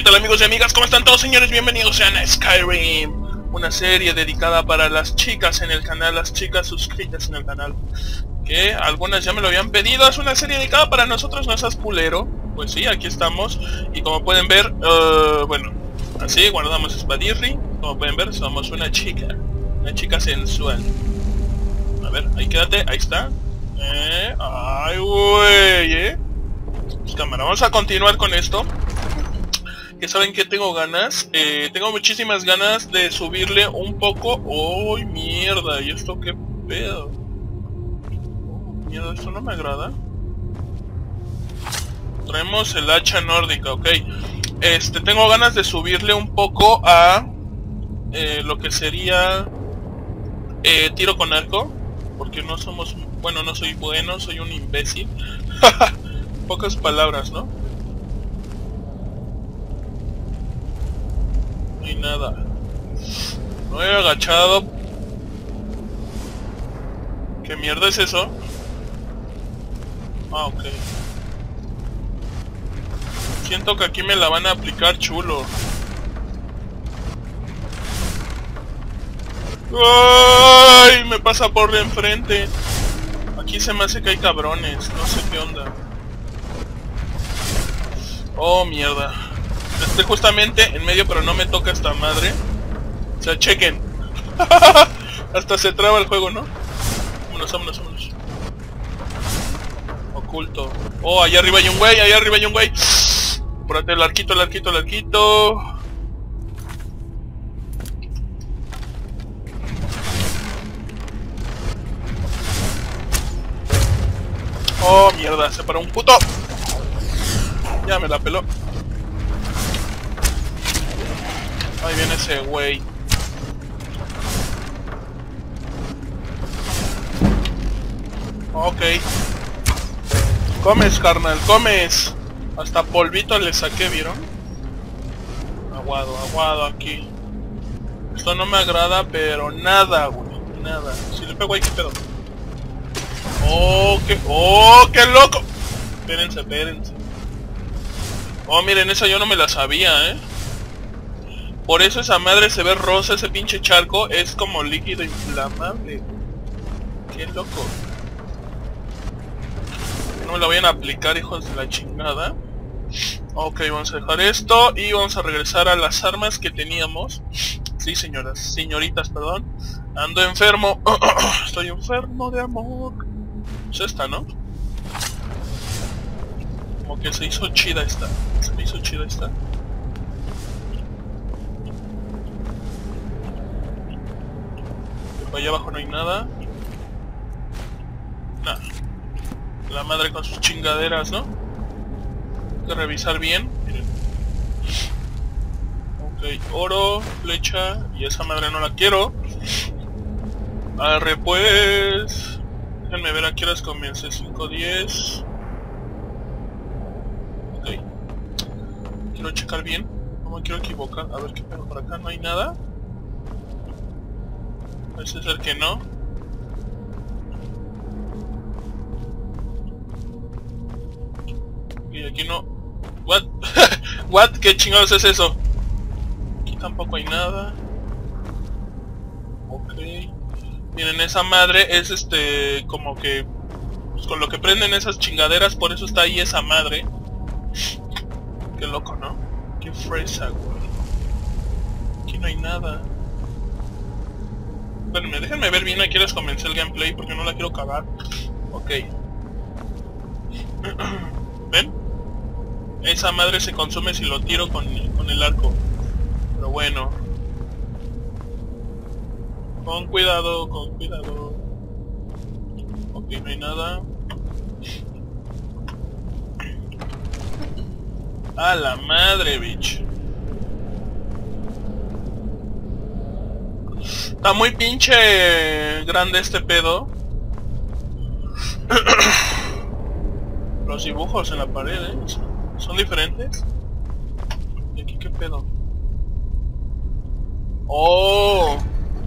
tal amigos y amigas? ¿Cómo están todos, señores? Bienvenidos sean a Skyrim, una serie dedicada para las chicas en el canal, las chicas suscritas en el canal, que algunas ya me lo habían pedido. Es una serie dedicada para nosotros, no seas culero. Pues sí, aquí estamos. Y como pueden ver, bueno, así guardamos espadirri. Como pueden ver, somos una chica sensual. A ver, ahí quédate, ahí está. Ay, güey, pues cámara, vamos a continuar con esto. Que saben que tengo ganas, tengo muchísimas ganas de subirle un poco. ¡Uy, mierda! ¿Y esto qué pedo? Mierda, esto no me agrada. Traemos el hacha nórdica, ok. Tengo ganas de subirle un poco a lo que sería tiro con arco. Porque no somos... Bueno, no soy bueno, soy un imbécil. Pocas palabras, ¿no? Ni nada. No he agachado. ¿Qué mierda es eso? Ah, ok. Siento que aquí me la van a aplicar chulo. ¡Ay! Me pasa por de enfrente. Aquí se me hace que hay cabrones. No sé qué onda. Oh, mierda. Estoy justamente en medio, pero no me toca esta madre. O sea, chequen. Hasta se traba el juego, ¿no? Vámonos, vámonos, vámonos. Oculto. Oh, allá arriba hay un güey, allá arriba hay un güey. Apúrate, el arquito, el arquito, el arquito. Oh, mierda, se paró un puto. Ya me la peló. Ahí viene ese güey. Ok. Comes, carnal, comes. Hasta polvito le saqué, ¿vieron? Aguado, aguado aquí. Esto no me agrada, pero nada, güey. Nada. Si le pego ahí, ¿qué pedo? ¡Oh, qué loco! Espérense, espérense. Oh, miren, esa yo no me la sabía, Por eso esa madre se ve rosa, ese pinche charco. Es como líquido inflamable. Qué loco. No me la vayan a aplicar, hijos de la chingada. Ok, vamos a dejar esto y vamos a regresar a las armas que teníamos. Sí, señoras, señoritas, perdón. Ando enfermo. Estoy enfermo de amor. Es esta, ¿no? Como que se hizo chida esta. Se me hizo chida esta. Allá abajo no hay nada. Nada. La madre con sus chingaderas, ¿no? Hay que revisar bien. Miren. Ok, oro, flecha. Y esa madre no la quiero. Arre pues. Déjenme ver a qué horas comience. 5:10. Ok. Quiero checar bien. No me quiero equivocar. A ver qué pedo, por acá no hay nada. Parece ser que no. Y aquí no. What? What? ¿Qué chingados es eso? Aquí tampoco hay nada. Ok. Miren, esa madre es como que pues con lo que prenden esas chingaderas, por eso está ahí esa madre. Qué loco, ¿no? Qué fresa, güey. Aquí no hay nada. Espérenme, déjenme ver bien, aquí les comencé el gameplay porque no la quiero cagar. Ok. ¿Ven? Esa madre se consume si lo tiro con el arco. Pero bueno. Con cuidado, con cuidado. Ok, no hay nada. A la madre, bitch. Está muy pinche grande este pedo. Los dibujos en la pared, son diferentes. ¿Y aquí qué pedo? Oh,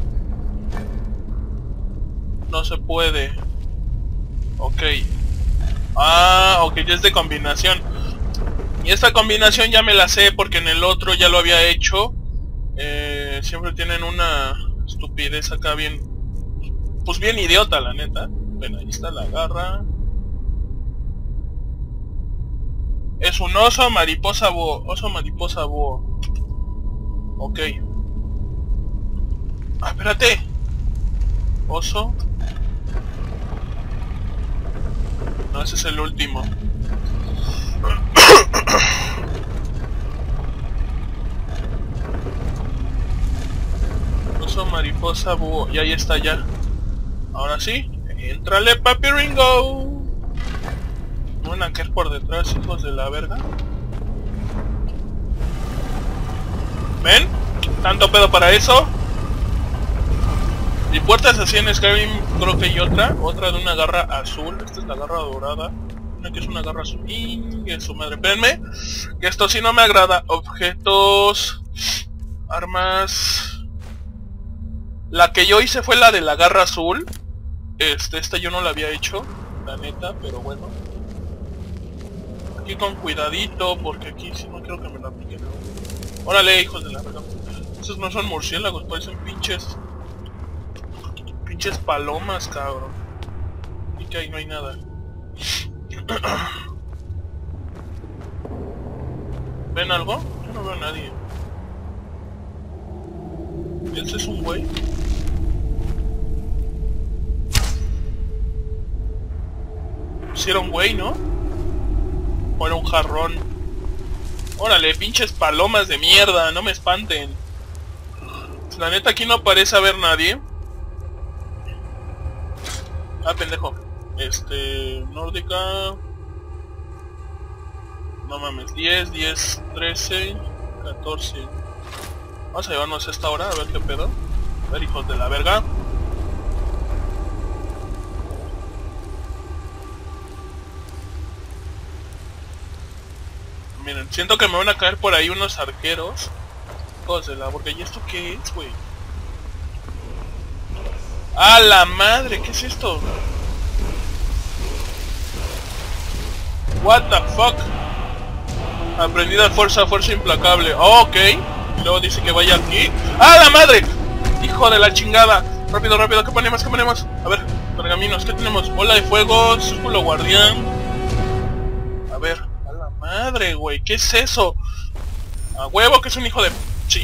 no se puede. Ok. Ah, ok, ya es de combinación. Y esta combinación ya me la sé porque en el otro ya lo había hecho. Siempre tienen una estupidez acá bien... Pues bien idiota, la neta. Ven, ahí está la garra. Es un oso mariposa búho. Oso mariposa búho. Ok. Ah, espérate. Oso. No, ese es el último. Oso mariposa búho. Y ahí está ya. Ahora sí. Entrale, papi Ringo. Me van a caer por detrás, hijos de la verga. ¿Ven? Tanto pedo para eso. Y puertas así en Skyrim creo que hay otra de una garra azul. Esta es la garra dorada. Una que es una garra azul. ¡Ingue su madre! Espérenme, que esto sí no me agrada. Objetos, armas. La que yo hice fue la de la garra azul. Esta yo no la había hecho, la neta, pero bueno. Aquí con cuidadito, porque aquí sí no quiero que me la apliquen. Órale, hijos de la verga. Esos no son murciélagos, parecen pinches palomas, cabrón. Y que ahí no hay nada. ¿Ven algo? Yo no veo a nadie. ¿Ese es un güey? Si era un güey, ¿no? O era un jarrón. Órale, pinches palomas de mierda, no me espanten. La neta aquí no parece haber nadie. Ah, pendejo. Nórdica. No mames, 10, 10, 13, 14. Vamos a llevarnos esta hora, a ver qué pedo. A ver, hijos de la verga. Miren, siento que me van a caer por ahí unos arqueros. Hijos de la... Porque ¿y esto qué es, güey? ¡A la madre! ¿Qué es esto? What the fuck? Aprendida fuerza implacable. Oh, ok. Y luego dice que vaya aquí. ¡Ah, la madre! Hijo de la chingada. Rápido, rápido, ¿qué ponemos? ¿Qué ponemos? A ver, pergaminos, ¿qué tenemos? Bola de fuego, círculo guardián. A ver, a la madre, güey, ¿qué es eso? A huevo que es un hijo de... Sí.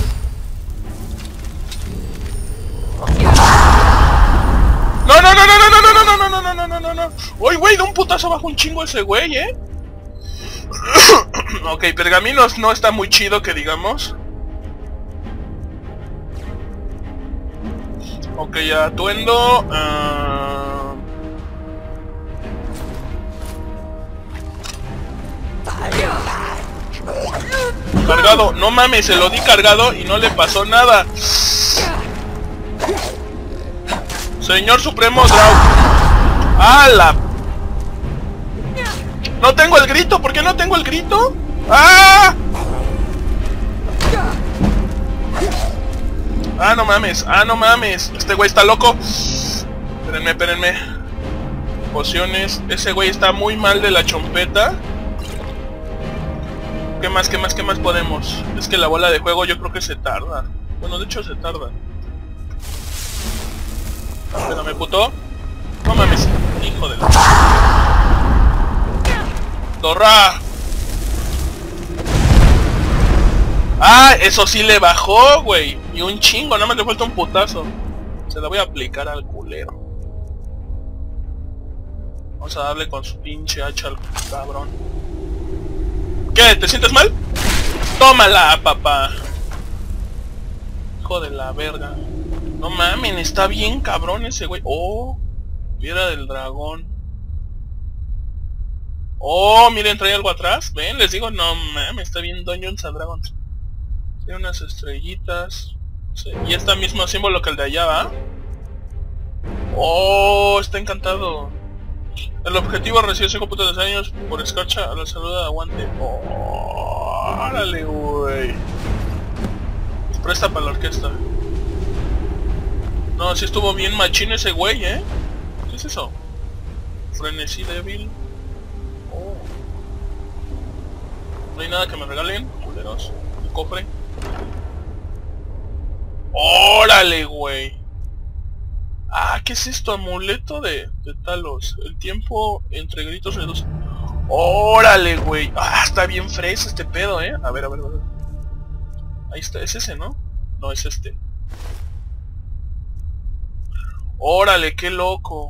No, no, no, no, no, no, no, no, no, no, no, no, no, no, no. Uy, güey, de un putazo bajo un chingo ese güey, Ok, pergaminos no está muy chido que digamos. Ok, atuendo. Cargado, no mames, se lo di cargado y no le pasó nada. Señor Supremo Draug. ¡Hala! No tengo el grito, ¿por qué no tengo el grito? ¡Ah! ¡Ah, no mames! ¡Ah, no mames! Este güey está loco. Espérenme, espérenme. Pociones. Ese güey está muy mal de la chompeta. ¿Qué más, qué más, qué más podemos? Es que la bola de juego yo creo que se tarda. Bueno, de hecho se tarda. Espérame, puto. No mames, hijo de la... ¡Torra! ¡Ah! Eso sí le bajó, güey. Y un chingo, nada más le falta un putazo. Se la voy a aplicar al culero. Vamos a darle con su pinche hacha al cabrón. ¿Qué? ¿Te sientes mal? ¡Tómala, papá! Hijo de la verga. No mames, está bien cabrón ese güey. Oh, piedra del dragón. Oh, miren, trae algo atrás. Ven, les digo, no mames, está bien Dungeons and Dragons. Tiene unas estrellitas. Sí. Y este mismo símbolo que el de allá, ¿va? Oh, está encantado. El objetivo recibe 5 puntos de daños por escarcha a la salud de aguante. Oh, órale, güey. Presta para la orquesta. No, sí estuvo bien machín ese güey, ¿eh? ¿Qué es eso? Frenesí débil. Oh. No hay nada que me regalen, culeros. Un cofre. ¡Órale, güey! Ah, ¿qué es esto? Amuleto de Talos. El tiempo entre gritos reduce. ¡Órale, güey! Ah, está bien fresa este pedo, A ver, a ver, a ver. Ahí está, es ese, ¿no? No, es este. ¡Órale, qué loco!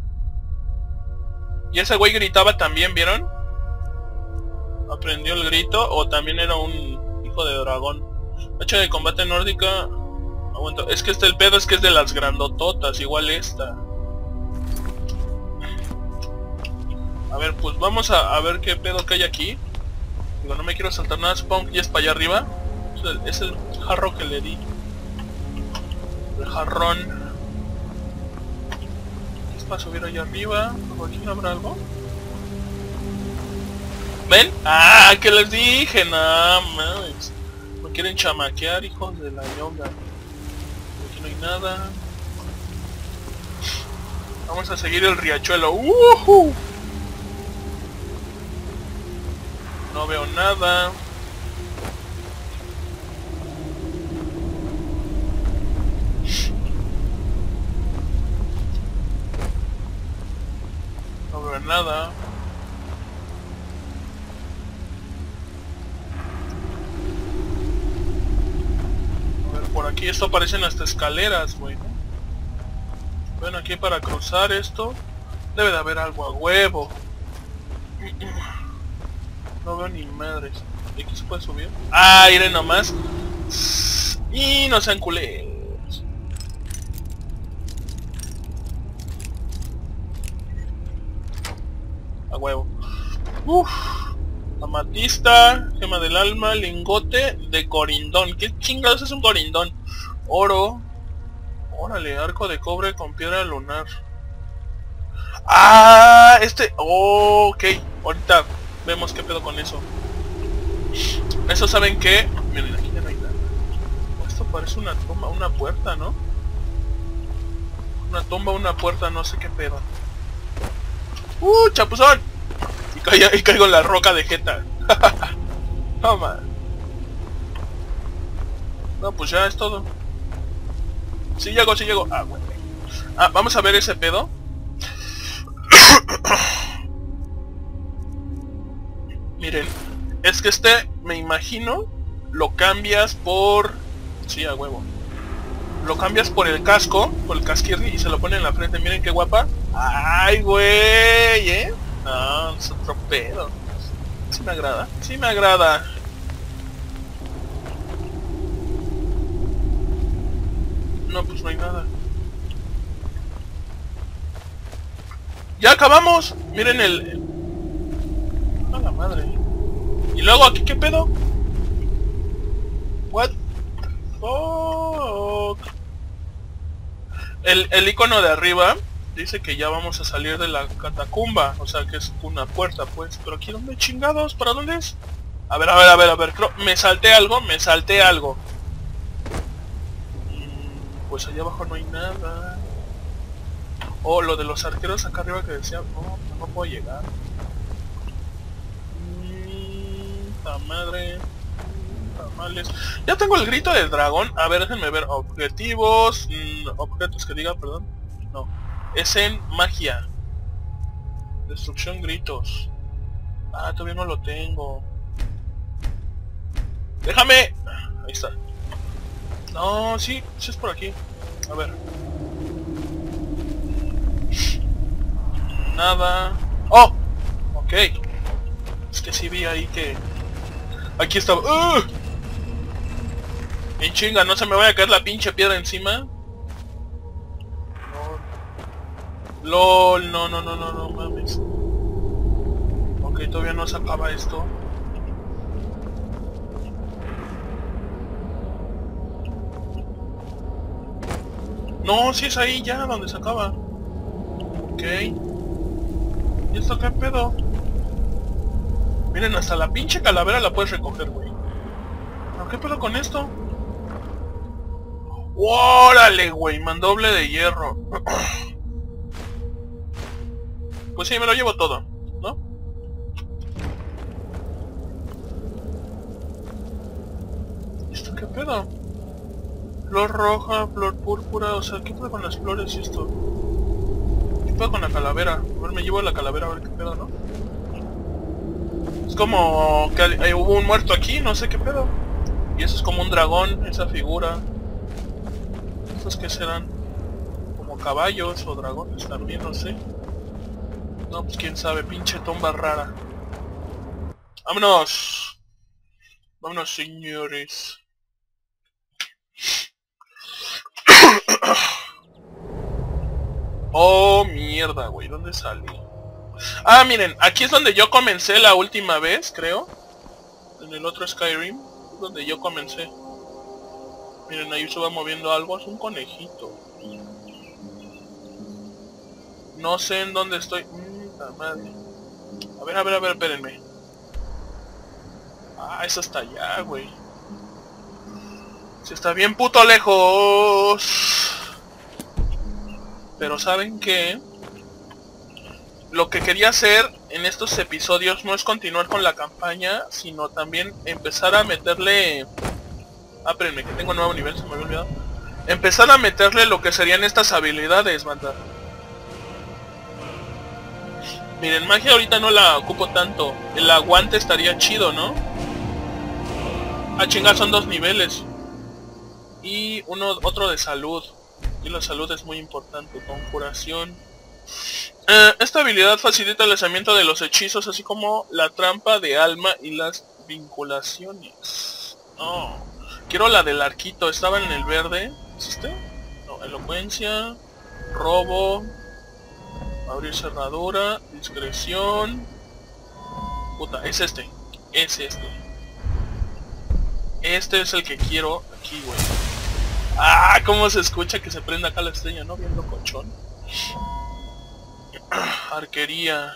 Y ese güey gritaba también, ¿vieron? Aprendió el grito, o también era un hijo de dragón. Hacha de combate nórdica. Aguanta. Es que el pedo es que es de las grandototas, igual esta. A ver, pues vamos a ver qué pedo que hay aquí. Digo, no me quiero saltar nada, supongo que ya es para allá arriba. Es el jarro que le di. El jarrón. Es para subir allá arriba. ¿Por aquí no habrá algo? ¿Ven? ¡Ah! ¿Qué les dije? No mames. Me quieren chamaquear, hijos de la yoga. Aquí no hay nada. Vamos a seguir el riachuelo. No veo nada. No veo nada. A ver, por aquí esto parecen hasta escaleras, güey. Ven aquí para cruzar esto. Debe de haber algo a huevo. No veo ni madres. ¿Y aquí se puede subir? Ah, miren nomás. Y no sean culeros. A huevo. Amatista, gema del alma, lingote de corindón. ¿Qué chingados es un corindón? Oro. Órale, arco de cobre con piedra lunar. Ah, ok, ahorita vemos qué pedo con eso. Eso, ¿saben qué? Miren, aquí ya no hay nada. Esto parece una tumba, una puerta, ¿no? Una tumba, una puerta, no sé qué pedo. ¡Chapuzón! Y caigo en la roca de jeta. No, man. No, pues ya es todo. Sí llego, sí llego. Ah, bueno. Ah, vamos a ver ese pedo. Miren, es que me imagino, lo cambias por... Sí, a huevo. Lo cambias por el casco, por el casquirri, y se lo pone en la frente. Miren qué guapa. ¡Ay, güey! No, es otro pedo. Sí me agrada, sí me agrada. No, pues no hay nada. ¡Ya acabamos! Miren ¡a la madre! ¿Y luego aquí qué pedo? What the fuck? El icono de arriba dice que ya vamos a salir de la catacumba. O sea que es una puerta, pues. Pero aquí, ¿dónde chingados? ¿Para dónde es? A ver, a ver, a ver, a ver. Creo, me salté algo. Pues allá abajo no hay nada. Oh, lo de los arqueros acá arriba que decía... No puedo llegar. La madre. Tamales. Ya tengo el grito del dragón. A ver, déjenme ver. Objetivos. Objetos que diga, perdón. No. Es en magia. Destrucción, gritos. Ah, todavía no lo tengo. ¡Déjame! Ahí está. No, sí es por aquí. A ver. Nada. ¡Oh! Ok. Es que sí vi ahí que... Aquí estaba... En chinga, no se me vaya a caer la pinche piedra encima. LOL, no mames. Ok, todavía no se acaba esto. No, sí es ahí ya, donde se acaba. Ok. ¿Y esto qué pedo? Miren, hasta la pinche calavera la puedes recoger, güey. ¿Pero qué pedo con esto? ¡Órale, güey! Mandoble de hierro. Pues sí, me lo llevo todo, ¿no? ¿qué pedo? Flor roja, flor púrpura, o sea, ¿qué pedo con las flores y esto? ¿Qué pedo con la calavera? A ver, me llevo la calavera a ver qué pedo, ¿no? Es como que hubo un muerto aquí, no sé qué pedo. Y eso es como un dragón, esa figura. ¿Estos qué serán? Como caballos o dragones también, no sé. No, pues quién sabe, pinche tumba rara. ¡Vámonos! Vámonos, señores. Oh, mierda, güey, ¿dónde salí? Ah, miren, aquí es donde yo comencé la última vez, creo. En el otro Skyrim, donde yo comencé. Miren, ahí se va moviendo algo, es un conejito. No sé en dónde estoy. La madre. A ver, espérenme. Ah, eso está allá, güey. Se está bien puto lejos. Pero ¿saben qué? Lo que quería hacer en estos episodios no es continuar con la campaña, sino también empezar a meterle... Ah, espérenme, que tengo un nuevo nivel, se me había olvidado. Empezar a meterle lo que serían estas habilidades, banda. Miren, magia ahorita no la ocupo tanto. El aguante estaría chido, ¿no? Ah, chingar, son 2 niveles. Y otro de salud. Y la salud es muy importante. Conjuración. Esta habilidad facilita el lanzamiento de los hechizos, así como la trampa de alma y las vinculaciones. No. Quiero la del arquito. Estaba en el verde. ¿Es este? No, elocuencia. Robo. Abrir cerradura. Discreción. Puta, es este. Es este. Este es el que quiero aquí, güey. Ah, cómo se escucha que se prenda acá la estrella, ¿no? Bien locochón. Arquería.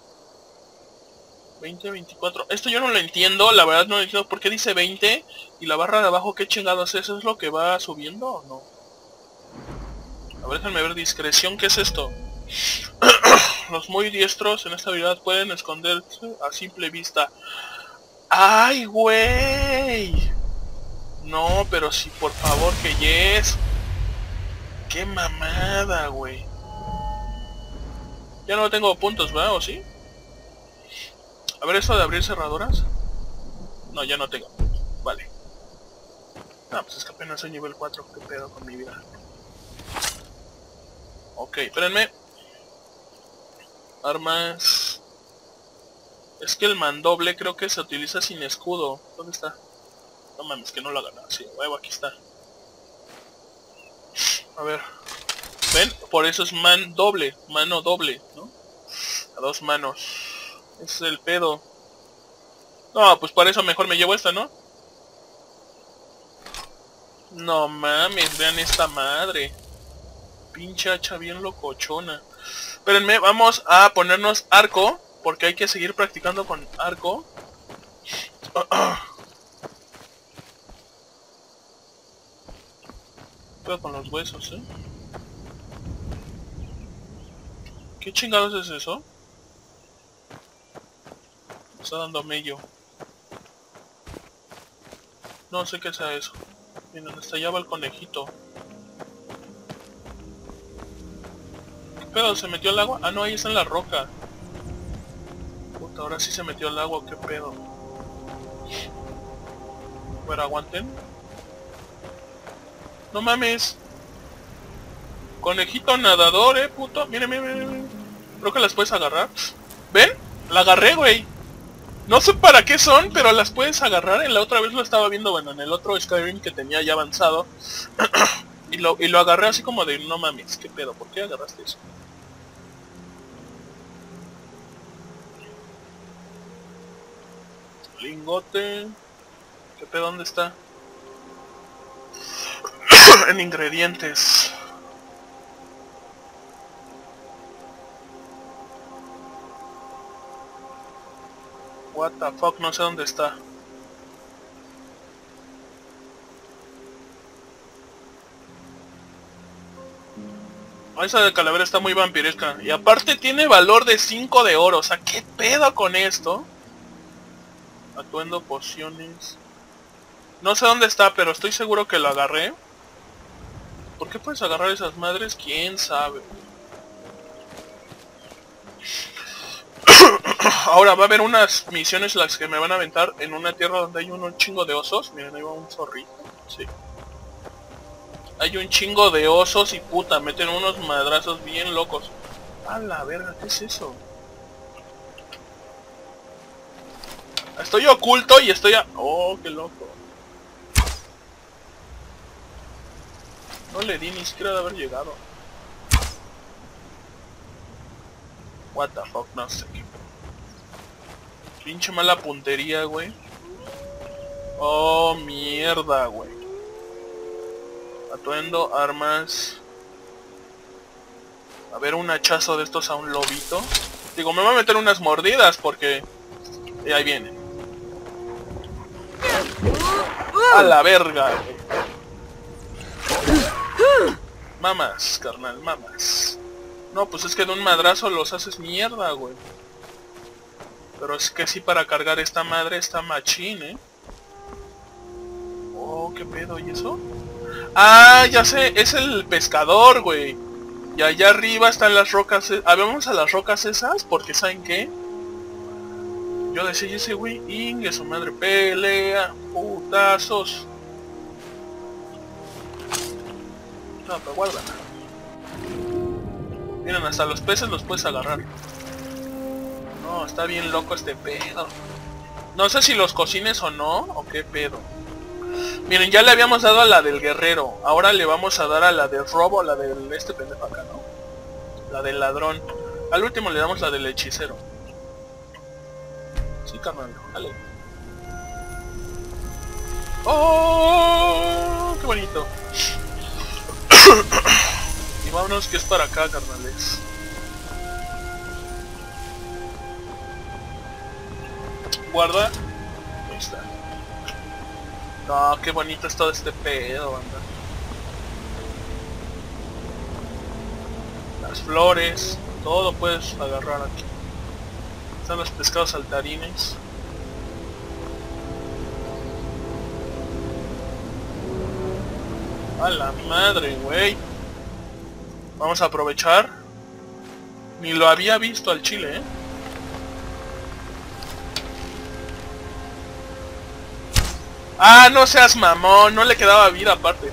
20, 24. Esto yo no lo entiendo, la verdad no lo entiendo. ¿Por qué dice 20? Y la barra de abajo, ¿qué chingados es? ¿Eso es lo que va subiendo o no? A ver, déjenme ver. Discreción, ¿qué es esto? Los muy diestros en esta habilidad pueden esconderse a simple vista. ¡Ay, güey! No, pero sí, por favor, que yes. ¡Qué mamada, güey! Ya no tengo puntos, ¿verdad? ¿O sí? A ver, esto de abrir cerraduras. No, ya no tengo. Vale. Ah, pues es que apenas soy nivel 4. ¿Qué pedo con mi vida? Ok, espérenme. Armas. Es que el mandoble creo que se utiliza sin escudo. ¿Dónde está? No mames, que no lo hagan así. Huevo, aquí está. A ver. ¿Ven? Por eso es mandoble. Mano doble, ¿no? A 2 manos. Ese es el pedo. No, pues para eso mejor me llevo esta, ¿no? No mames, vean esta madre. Pinche hacha bien locochona. Espérenme, vamos a ponernos arco. Porque hay que seguir practicando con arco. Pero con los huesos, ¿eh? ¿Qué chingados es eso? Me está dando mello. No sé qué sea eso. Miren, hasta allá va el conejito. ¿Qué pedo? ¿Se metió al agua? Ah, no, ahí está en la roca. Puta, ahora sí se metió al agua, qué pedo. A ver, aguanten. No mames. Conejito nadador, puto. Miren, miren, miren. Creo que las puedes agarrar. ¿Ven? La agarré, güey. No sé para qué son, pero las puedes agarrar. En la otra vez lo estaba viendo, bueno, en el otro Skyrim que tenía ya avanzado. y lo agarré así como de, no mames, qué pedo, ¿por qué agarraste eso? Lingote. ¿Qué pedo? ¿Dónde está? En ingredientes. What the fuck, no sé dónde está. Esa de calavera está muy vampiresca. Y aparte tiene valor de 5 de oro. O sea, ¿qué pedo con esto? Atuendo, pociones. No sé dónde está, pero estoy seguro que lo agarré. ¿Por qué puedes agarrar esas madres? ¿Quién sabe? Ahora va a haber unas misiones las que me van a aventar en una tierra donde hay un chingo de osos. Miren, ahí va un zorrito. Sí. Hay un chingo de osos y puta, meten unos madrazos bien locos. A la verga, ¿qué es eso? Estoy oculto y estoy a... Oh, qué loco. No le di ni siquiera de haber llegado. What the fuck, no sé qué. Pinche mala puntería, güey. Oh, mierda, güey. Atuendo, armas. A ver, un hachazo de estos a un lobito. Digo, me va a meter unas mordidas porque... ahí vienen. A la verga, güey. Mamas, carnal, mamas. No, pues es que de un madrazo los haces mierda, güey. Pero es que sí, para cargar esta madre está machín, ¿eh? Oh, qué pedo, ¿y eso? Ah, ya sé, es el pescador, güey. Y allá arriba están las rocas. Vamos a las rocas esas, porque ¿saben qué? Yo decía, ese güey, ingue su madre, pelea, putazos. No, pero guarda. Miren, hasta los peces los puedes agarrar. No, está bien loco este pedo. No sé si los cocines o no, o qué pedo. Miren, ya le habíamos dado a la del guerrero. Ahora le vamos a dar a la del robo, la del este pendejo acá, ¿no? La del ladrón. Al último le damos la del hechicero. Sí, carnal, dale. ¡Oh! ¡Qué bonito! Y vámonos que es para acá, carnales. Guarda. Ahí está. No, qué bonito es todo este pedo, banda. Las flores, todo puedes agarrar aquí. Están los pescados saltarines. A la madre, güey. Vamos a aprovechar. Ni lo había visto al chile, ¿eh? Ah, no seas mamón, no le quedaba vida aparte.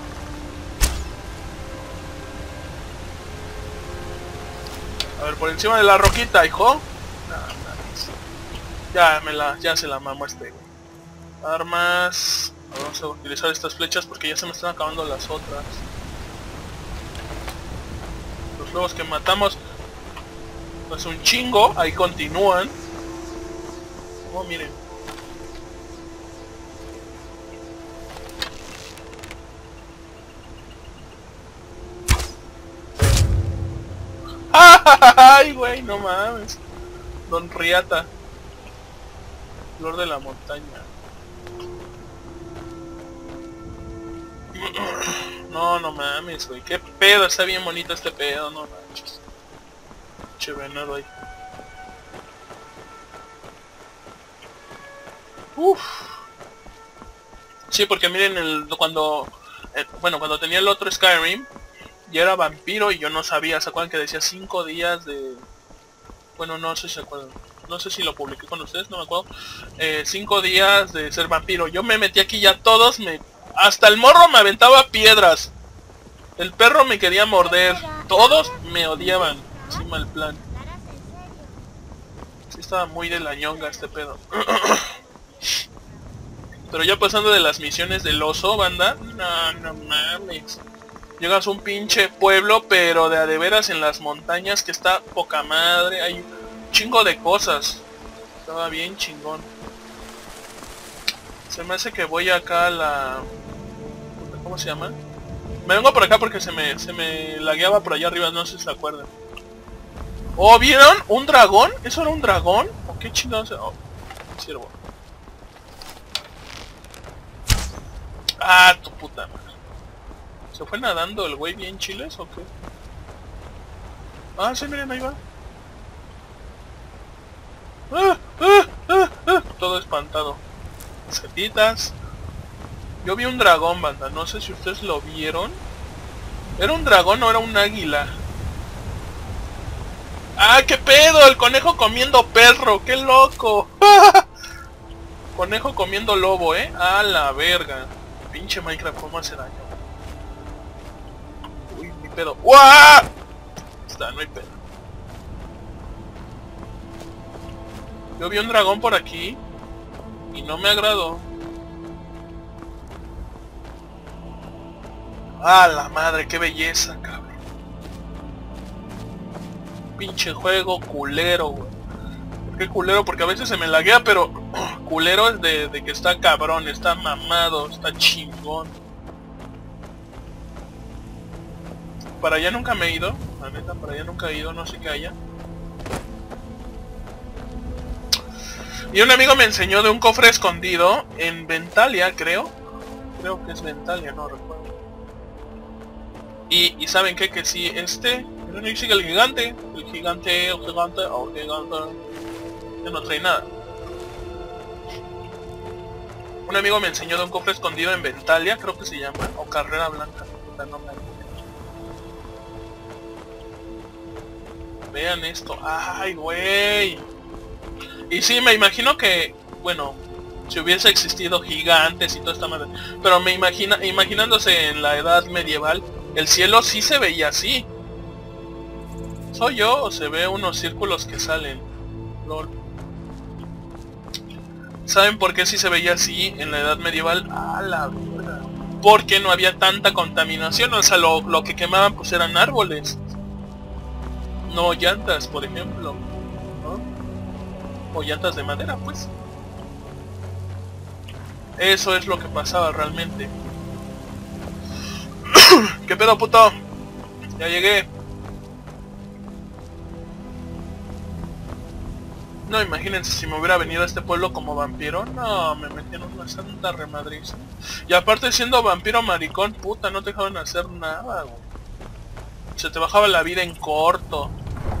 A ver, por encima de la roquita, hijo. No, ya se la mamó este. Armas. Vamos a utilizar estas flechas porque ya se me están acabando las otras. Los lobos que matamos, pues un chingo, ahí continúan. Oh, miren. ¡Ay, güey! No mames. Don Riata. Flor de la montaña. No, no mames, güey. Qué pedo, está bien bonito este pedo, no manches. Che venado ahí. Uff. Sí, porque miren cuando tenía el otro Skyrim, ya era vampiro y yo no sabía. ¿Se acuerdan que decía 5 días de... Bueno, no sé si se acuerdan. No sé si lo publiqué con ustedes, no me acuerdo. 5 días de ser vampiro. Yo me metí aquí ya todos me... Hasta el morro me aventaba piedras. El perro me quería morder. Todos me odiaban. Así mal plan. Sí, estaba muy de la ñonga este pedo. Pero ya pasando de las misiones del oso, banda. No mames. Llegas a un pinche pueblo, pero de a de veras en las montañas, que está poca madre. Hay un chingo de cosas. Estaba bien chingón. Se me hace que voy acá a la... ¿Cómo se llama? Me vengo por acá porque se me lagueaba por allá arriba, no sé si se acuerdan. Oh, ¿vieron? ¿Un dragón? ¿Eso era un dragón? ¿O qué chingados? Oh, siervo. Ah, tu puta madre. ¿Se fue nadando el güey bien chiles o qué? Ah, sí, miren, ahí va. Todo espantado. Setitas. Yo vi un dragón, banda, no sé si ustedes lo vieron. ¿Era un dragón o era un águila? ¡Ah, qué pedo! El conejo comiendo perro, ¡qué loco! Conejo comiendo lobo, ¡a la verga! Pinche Minecraft, ¿cómo hace daño? Uy, mi pedo. ¡Uah! Está, no hay pedo. Yo vi un dragón por aquí y no me agradó. ¡Ah, la madre! ¡Qué belleza, cabrón! Pinche juego culero, güey. ¿Por qué culero? Porque a veces se me laguea, pero culero es de que está cabrón, está mamado, está chingón. Para allá nunca me he ido, la neta, para allá nunca he ido, no sé qué haya. Y un amigo me enseñó de un cofre escondido en Ventalia, creo. Creo que es Ventalia, no recuerdo. Y ¿saben qué? Que si ahí sigue el gigante. El gigante. Ya no trae nada. Un amigo me enseñó de un cofre escondido en Ventalia, creo que se llama. O Carrera Blanca. No me acuerdo. Vean esto. ¡Ay, güey! Y sí, me imagino que, bueno, si hubiese existido gigantes y toda esta madre, pero imaginándose en la edad medieval, el cielo sí se veía así. ¿Soy yo o se ve unos círculos que salen? Lol. ¿Saben por qué sí se veía así en la edad medieval? ¡Ah, la verdad! Porque no había tanta contaminación, o sea, lo que quemaban pues eran árboles. No llantas, por ejemplo, ¿no? O llantas de madera, pues. Eso es lo que pasaba realmente. ¿Qué pedo, puto? Ya llegué. No, imagínense si me hubiera venido a este pueblo como vampiro. No, me metieron una santa remadriza. Y aparte siendo vampiro maricón, puta, no te dejaban hacer nada, güey. Se te bajaba la vida en corto.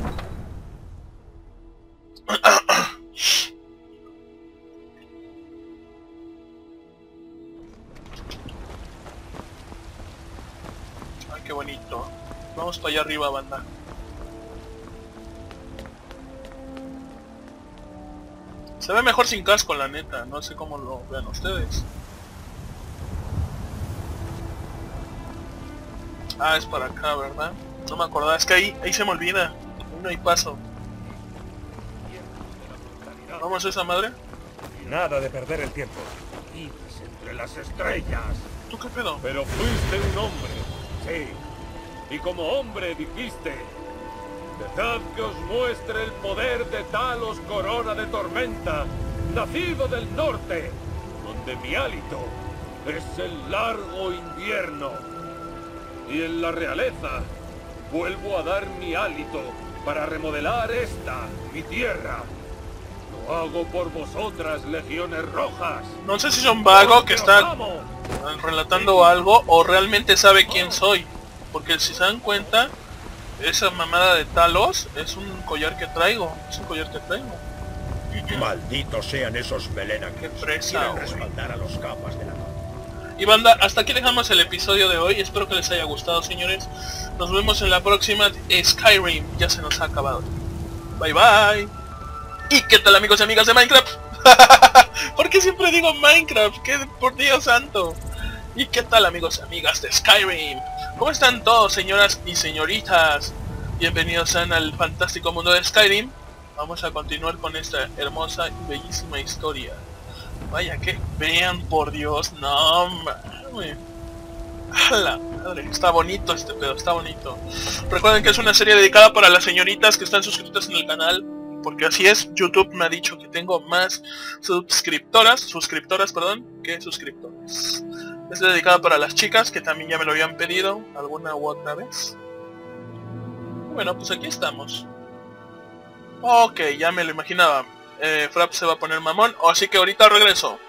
Ay, qué bonito. Vamos para allá arriba, banda. Se ve mejor sin casco, la neta. No sé cómo lo vean ustedes. Ah, es para acá, ¿verdad? No me acordaba. Es que ahí se me olvida. No hay paso. ¿Vamos a esa madre? Nada de perder el tiempo. Vives entre las estrellas. ¿Tú qué pedo? Pero fuiste un hombre, sí. Y como hombre dijiste: dejad que os muestre el poder de Talos, corona de tormenta, nacido del norte, donde mi hálito es el largo invierno. Y en la realeza vuelvo a dar mi hálito para remodelar esta, mi tierra. Lo hago por vosotras, legiones rojas. No sé si son vago que está relatando algo o realmente sabe quién soy. Porque si se dan cuenta, esa mamada de Talos es un collar que traigo. Es un collar que traigo. Malditos sean esos melenaques. Qué fresa, Quieren güey. respaldar a los capas de la... Y banda, hasta aquí dejamos el episodio de hoy. Espero que les haya gustado, señores. Nos vemos en la próxima. Skyrim ya se nos ha acabado. Bye bye. ¿Y qué tal, amigos y amigas de Minecraft? ¿Por qué siempre digo Minecraft? ¿Qué, por Dios santo? ¿Y qué tal, amigos y amigas de Skyrim? ¿Cómo están todos, señoras y señoritas? Bienvenidos sean al fantástico mundo de Skyrim. Vamos a continuar con esta hermosa y bellísima historia. Vaya que vean, por Dios, no mames. A la madre, está bonito este pedo, está bonito. Recuerden que es una serie dedicada para las señoritas que están suscritas en el canal, porque así es, YouTube me ha dicho que tengo más suscriptoras, que suscriptores. Es dedicada para las chicas, que también ya me lo habían pedido alguna u otra vez. Bueno, pues aquí estamos. Ok, ya me lo imaginaba. Frap se va a poner mamón, así que ahorita regreso.